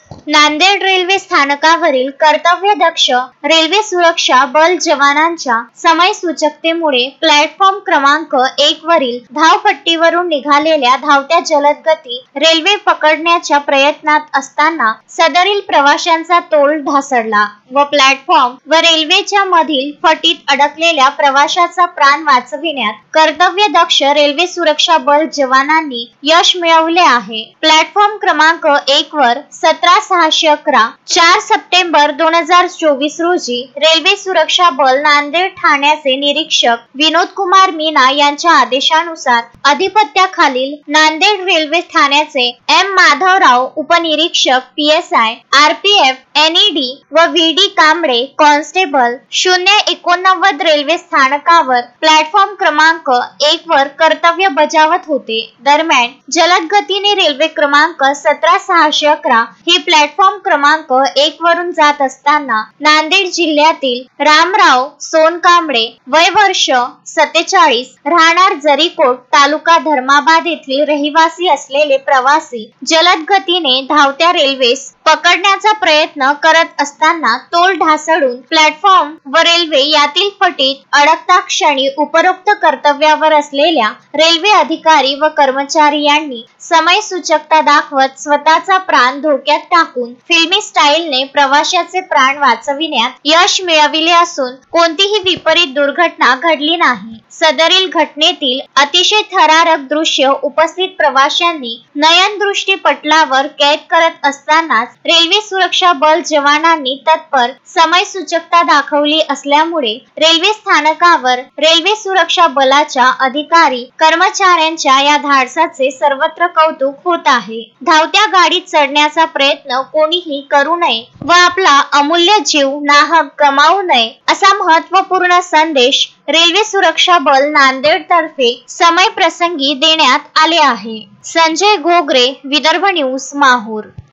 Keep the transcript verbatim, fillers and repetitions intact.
Nanded railway स्थानकावरील कर्तव्यदक्ष railway सुरक्षा बल जवानांच्या समयसूचकतेमुळे प्लॅटफॉर्म क्रमांक एक वरील धावपट्टीवरून निघालेल्या धावत्या जलदगती रेल्वे पकडण्याच्या प्रयत्नात असताना सदरील प्रवाशांचा तोल ढासळला व प्लॅटफॉर्म व रेल्वेच्या मधील फटीत अडकलेल्या प्रवाशाचा प्राण वाचविण्यात कर्तव्यदक्ष रेल्वे सुरक्षा बल जवानांनी यश मिळवले आहे। प्लॅटफॉर्म क्रमांक एक वर सतरा सहाशे अकरा चार सप्टेंबर दोन हजार चोवीस रोजी रेल्वे सुरक्षा बल नांदेड ठाण्याचे निरीक्षक विनोद कुमार मीना यांच्या आदेशानुसार अधिपत्याखालील नांदेड रेल्वे ठाण्याचे एम माधवराव उपनिरीक्षक P S I R P F N E D व व्ही डी कांबळे कॉन्स्टेबल शून्य एकोणनव्वद रेल्वे स्थानकावर प्लॅटफॉर्म क्रमांक एक वर कर्तव्य बजावत होते। दरम्यान जलद गतीने रेल्वे क्रमांक सतरा सहाशे अकरा ही प्लॅटफॉर्म क्रमांक एक वरून जात असताना नांदेड जिल्ह्यातील रामराव सोनकांबळे वय वर्ष सत्तेचाळीस राहणार जरीकोट तालुका धर्माबाद येथील रहिवासी असलेले प्रवासी जलद गतीने धावत्या रेल्वेस पकडण्याचा प्रयत्न करत असताना तोल ढासळून प्लॅटफॉर्म व रेल्वे यातील फटीत अडकता क्षणी उपरोक्त कर्तव्यावर असलेल्या रेल्वे अधिकारी व कर्मचारी यांनी समयसूचकता दाखवत स्वतःचा प्राण धोक्यात टाकून फिल्मी स्टाईलने प्रवाशाचे प्राण वाचविण्यात यश मिळविले असून कोणतीही विपरीत दुर्घटना घडली नाही। सदरील घटनेतील अतिशय थरारक दृश्य उपस्थित प्रवाशांनी नयनदृष्टी पटलावर कैद करत असतानाच रेल्वे सुरक्षा बल जवानांनी तत्पर समयसूचकता दाखवली असल्यामुळे रेल्वे स्थानकावर रेल्वे सुरक्षा बलाच्या अधिकारी कर्मचाऱ्यांच्या या धाडसाचे सर्वत्र कौतुक होत आहे। धावत्या गाडीत चढण्याचा प्रयत्न कोणीही करू नये व आपला अमूल्य जीव नाहक गमावू नये असा महत्त्वपूर्ण संदेश रेल्वे सुरक्षा बल नांदेड तर्फे समय प्रसंगी देण्यात आले आहे। संजय घोगरे, विदर्भ न्यूज, माहूर।